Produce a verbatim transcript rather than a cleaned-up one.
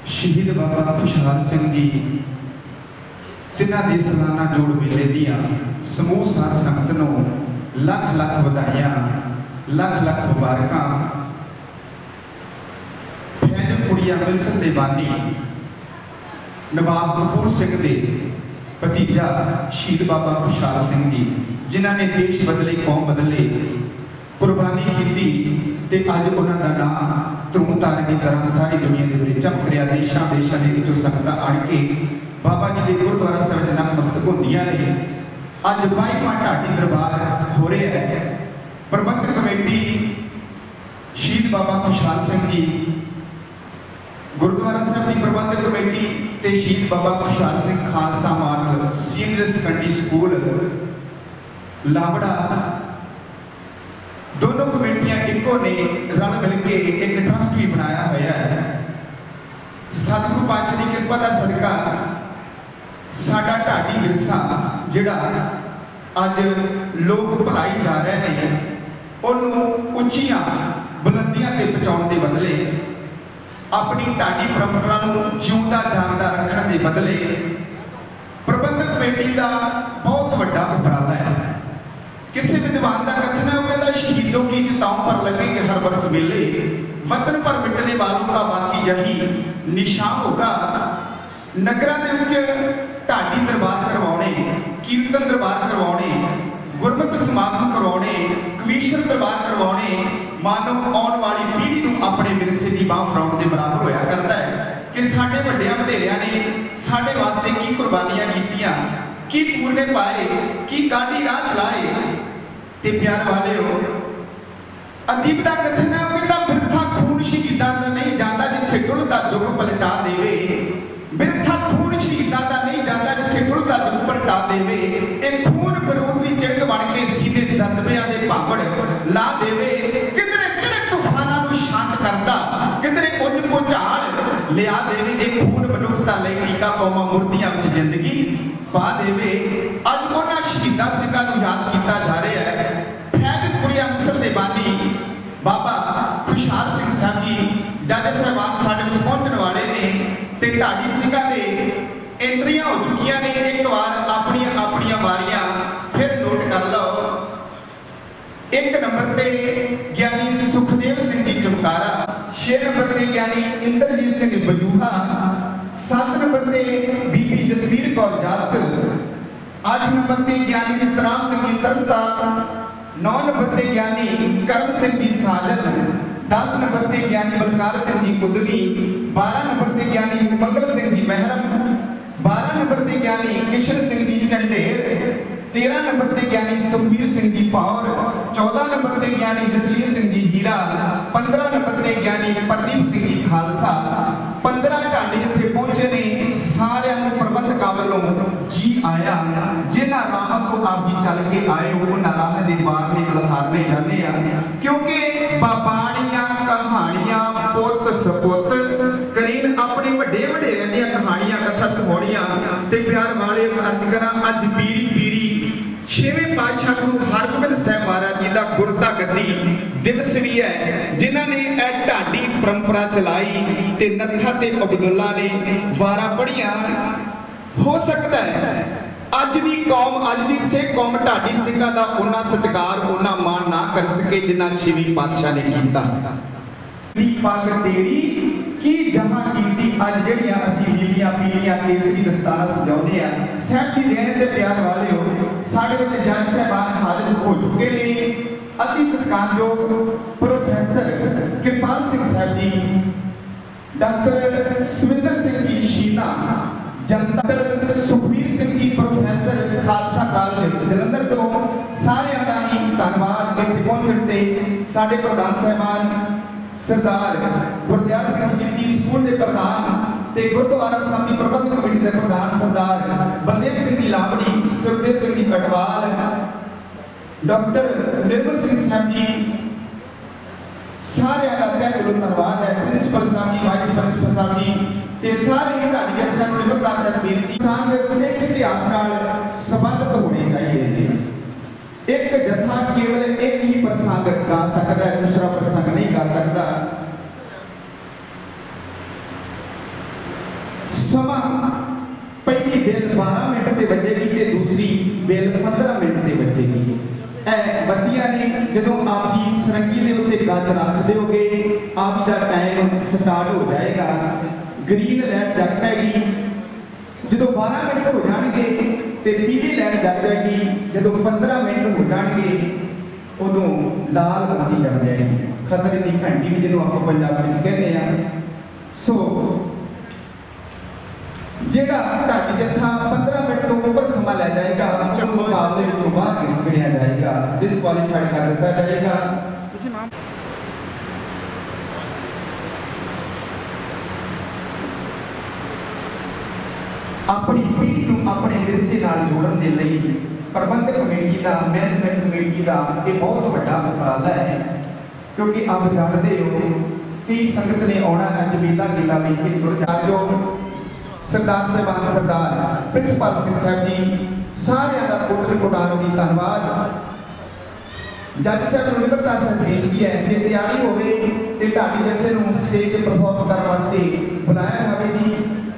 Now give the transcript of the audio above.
शहीद बाबा खुशहाल सिंह जी तिन्हां दे सालाना जोड़ मेले दियां समूह साध संगत नूं लख लख वधाइयां, लख लख मुबारकां। फैजपुरिया मिलसन दे बानी नवाब कपूर सिंह दे भतीजा शहीद बाबा खुशहाल सिंह जी जिन्हां ने देश बदले, कौम बदले, कुर्बानी की ते अज उन्हां दा नाम धूम तारे की तरह सारी दुनिया के उत्ते चमक रहा। देशों देशों के विचों संगतां आण के बाबा जी के गुरुद्वारा साहिब च नतमस्तक होंदियां ने। अज बाईवां ढाडी दरबार हो रहा है। प्रबंधक कमेटी शहीद बाबा खुशहाल सिंह जी, गुरुद्वारा साहिब की प्रबंधक कमेटी ते शहीद बाबा खुशहाल सिंह खालसा मार्ग सीनियर सैकेंडरी स्कूल लावड़ा, दोनों कमेटियां इको ने रल मिल के एक ट्रस्ट भी बनाया हुआ है। सतगुरु पातशाह की कृपा का सदका साडा ढाडी विरसा जिहड़ा अज लोग भुलाई जा रहे हैं, उन्होंने उच्चियां बुलंदियां ते पहुंचाउण दे बदले, अपनी ढाडी परंपरा नूं जिउंदा जागदा रखण दे बदले प्रबंधक कमेटी का बहुत बड़ा उपराला है। किसी विद्वान का कथन है, वो कहता शहीदों की चिताओं पर लगेंगे हर वर्ष मेले, वतन पर मिटने वालों का बाकी यही निशान होगा। नगरां दे विच ढाडी दरबार करवाने, कीर्तन दरबार करवाने, गुरमत समागम करवाने, कमीशन दरबार करवाने मानो आने वाली पीढ़ी को अपने विरसे की बांह फड़ाउण दे बराबर होया करता है कि साडे वड्डियां वडेरियां ने साडे वास्ते की कुर्बानियां कीतियां, की पूरने पाए, की गाड़ी राह चलाए। ते प्यार वाले हो, अदीब का कथन है, कहता बिरथा खून शहीदां दा नहीं जाता जिथे डुलदा जुग पलटा देवे। बिरथा खून शहीदां दा नहीं जाता जिथे डुलदा जुग पलटा देवे। एक खून बरूद दी चिड़क बन के सीधे जज्बियां दे भावड़ ला देवे। किधरे किड़क तूफानां नूं शांत करदा, किधरे उज भुचाल लिया देवे। एक खून मनुखता लई टीका कौमां मूर्तियां विच जिंदगी पा देवे। अज उन्हां शहीदां सिंघां नूं याद कीता जा रहा है। फैजपुरिया मिसल दे बानी बाबा खुशहाल सिंह साहब जी जज साहबान साडे कोल पहुंचण वाले ने ते ढाडी सिंघां दे एंट्रियां हो चुकियां ने। एक बार अपनी अपनी वारियां फिर नोट कर लो। एक नंबर ते ज्ञानी सुखदेव सिंह जी चमकारा, छे नंबर ते ज्ञानी इंद्रजीत सिंह बजूहा, सात नंबर ते बीबी जसवीर कौर जास, आठ नंबर ते ज्ञानी सतराम सिंह जी तरता, नौ नंबर ते ज्ञानी करम सिंह जी साजन, दस नंबर ते ज्ञानी बलकार सिंह जी कुदली, बारह नंबर ते ज्ञानी मंगल सिंह जी महरम, बारह नंबर ते ज्ञानी किशन सिंह जी झंडेर, तेरह नंबर ते ज्ञानी सुखबीर सिंह जी पौर, चौदह नंबर ते ज्ञानी जसलीर सिंह जी हीरा, पंद्रह नंबर ते ज्ञानी प्रदीप सिंह जी खालसा। पंद्रह ढाडी जिथे पहुंचे ने सारे प्रबंधकां वालों जी आया। जिन्हां राहां तो आप जी चल के आए हो उन्हां राहां दे बार ने लहारने जाने आ, क्योंकि बाबाणियां कहानियां पुत सपुत करीन अपने वड्डे वडेरियां दीयां कहानियां कथा सुणाउणियां ते प्यार वाले अर्ज करा। अज पीरी पीरी छेवें पातशाह गुरु हरगोबिंद साहिब महाराज जी का गुरता गद्दी दिवस भी है, जिन्हां ने यह ढाडी परंपरा चलाई ते नत्था ते अब्दुल्ला ने वारा पढ़िया। हो सकता है अज दी कौम, अज दी सिख कौम ढाडी सिंघां दा उन्ना सत्कार, उन्ना मान ना कर सके जिन्ना छेवीं पातशाह ने कीता। पग तेरी की जहां कीती अज जड़ियां असीं नीलियां पीलियां केसरी दस्तारा सजाउने आ। साहब जी देने ते प्यार वाले हो, साडे विच जज साहबान हाजिर हो चुके ने। अति सत्कारयोग प्रोफैसर कृपाल सिंह साहब जी, डॉक्टर सुविंदर सिंह जी शीना, जनता सुखबीर सिंह जी प्रोफैसर खालसा कॉलेज जलंधर तो सारियां दा ही धन्नवाद। इत्थे पहुंचण ते साडे प्रधान साहबान सरदार गुरदयाल सिंह जी टी स्कूल के प्रधान ते गुरुद्वारा साहिब की प्रबंधक कमेटी के प्रधान सरदार बलदेव सिंह जी लावड़ी, सुखदेव सिंह जी कटवाल, डॉक्टर निर्मल सिंह साहब जी, सारे का तय दिलों धन्यवाद है। प्रिंसिपल साहब जी, वाइस प्रिंसिपल साहब जी ते सारे ढाडी अफसरां नूं निमरता सहित बेनती सांग सिख इतिहास नाल संबंधित होने चाहिए। एक जत्था केवल एक ही प्रसंग गा सकता है, दूसरा प्रसंग नहीं गा सकता। समा पहली बेल बारह मिनट से बजेगी तो दूसरी बेल पंद्रह मिनट से बजेगी। ए बत्तियां ने जो आप की सरंगी के उत्ते गज रख दोगे आप का टाइम स्टार्ट हो जाएगा। ग्रीन लाइट जग पैगी जो बारह मिनट हो जाएंगे तो पीली लाइट जग जाएगी जो पंद्रह मिनट हो जाएंगे उदों लाल बत्ती जग जाएगी। खतरे की घंटी भी जो आप पंजाब में कहते हैं। सो जेड़ा ढाडी जत्था पंद्रह मिनट तो ऊपर समा लै जाएगा उन्होंने मुकाबले में बाहर गिणिया जाएगा, डिसक्वालीफाइड कर दिया जाएगा। अपनी पीढ़ी को अपने विरसे नाल जोड़न दे लई प्रबंधक कमेटी का मैनेजमेंट कमेटी का यह बहुत बड़ा उपराला है, क्योंकि आप जानते हो कई संगत ने आना है जमीला गिला में कि गुरजाजो सरदार साहबान सरदार प्रिंसिपल सिंह साहब जी सारे का कोटल कोटारों की धन्यवाद। जज साहब को निमरता से बेनती है कि तैयारी होवे ते ढाडी जत्थे नूं स्टेज परफॉर्म करने वास्ते बुलाया जावे जी।